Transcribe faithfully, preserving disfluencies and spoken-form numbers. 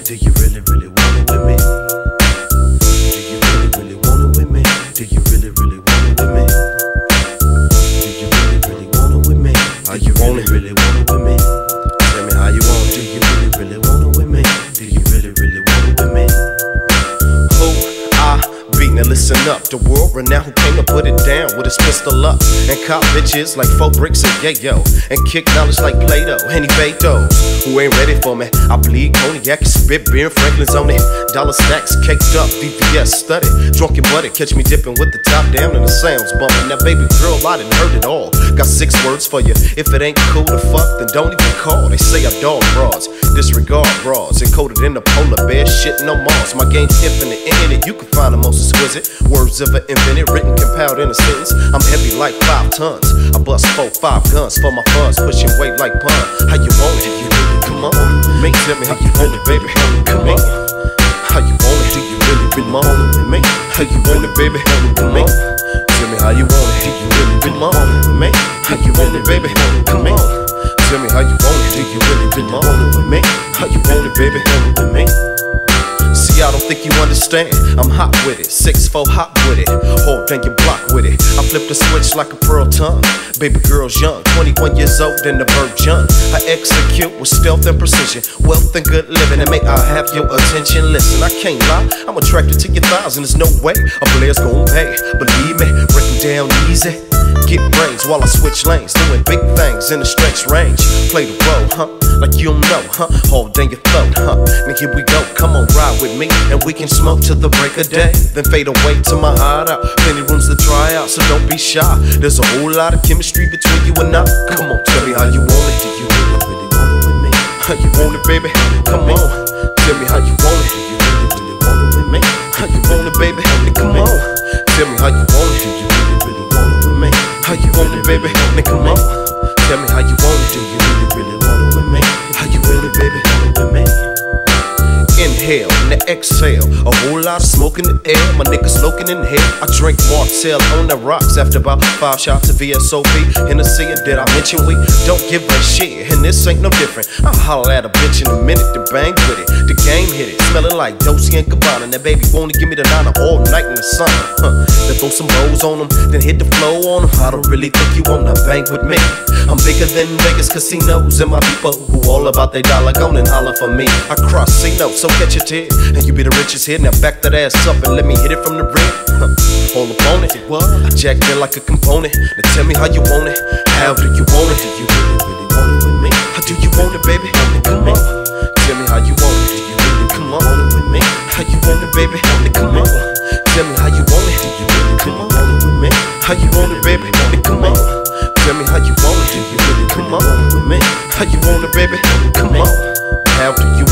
Do you really, really want it with me? Do you really, really want it with me? Do you really, really want it with me? Do you really, really want it with me? Are you really, really want it with me? Tell me how you want it. Do you really, really want it with me? Do you really, really want it with me? Who I be? Now listen up, the world renowned who came to put it down with his pistol up and cop bitches like four bricks and yayo and kick knowledge like Play-Doh and evade those who ain't ready for me. I bleed cognac, spit beer, and Franklin's on it. Dollar stacks caked up, D V S studded, drunken buddy, catch me dipping with the top down and the sounds bumping. Now baby girl, I done heard it all. Got six words for you. If it ain't cool to fuck, then don't even call. They say I dog bras, disregard bras, encoded in the polar bear shit no Mars. My game's infinite, in it you can find the most exquisite words ever invented, written, compiled in a sentence. I'm heavy like five tons. I bust four, five guns for my funds, pushing weight like pun. How you want it? You come on, me tell me how you want it, baby. Come on, how you want it? Do you really, really want it with me? How you want it, baby? Come on, tell me how you want it. Do you really, really want it with me? How you want it, baby? Come on, tell me how you want it. Do you really, really want it with me? How you want it, baby? With me? See, I don't think you understand. I'm hot with it, six four hot with it. Hold down your block with it. I flip the switch like a pearl tongue. Baby girl's young, twenty-one years old and the virgin. I execute with stealth and precision, wealth and good living, and may I have your attention. Listen, I can't lie, I'm attracted to your thighs, and there's no way a player's gon' pay. Believe me, break them down easy. Get brains while I switch lanes, doing big things in the stretch range. Play the role, huh? Like you don't know, huh? Hold down your throat, huh? Now here we go, come on, ride with me, and we can smoke till the break of day. Then fade away to my hideout. Plenty rooms to try out, so don't be shy. There's a whole lot of chemistry between you and I. Come on, tell me how you want it. Do you really, really want it with me? How you want it, baby? Come on, tell me how you want it. Do you really, really want it with me? How you want it, baby? Come on, tell me how you want it. Do you really, really want it with me? How you want it, baby? Come on, tell me how you want it. Do you really, really want it with me? How you want it, baby? With me? Inhale and exhale, a whole lot of smoke in the air. My niggas smoking in here. I drink Martell on the rocks after about five shots of V S O P. Hennessy, and did I mention we don't give a shit? And this ain't no different. I'll holler at a bitch in a minute to bang with it. The game hit it, smelling like Dolce and Gabbana. And that baby wanna give me the nana all night in the sun. Huh. Then throw some rolls on them, then hit the flow on them. I don't really think you wanna bang with me. I'm bigger than Vegas casinos, and my people who all about they dollar gon' and holler for me. I cross C notes, so catch your tear, and you be the richest here. Now back that ass up and let me hit it from the rear. Huh. All up on it, what? I jacked in like a component. Now tell me how you want it. How do you want it? Do you really, really want it with me? How do you want it, baby? Come on, tell me how you want it. Do you really come on it with me? How you want it, baby? Come on, tell me how you want it. Do you really come on it with me? How you want it, baby? Come on, tell me how you want it. Do you really come on with me? How you want it, baby? Come on, how do you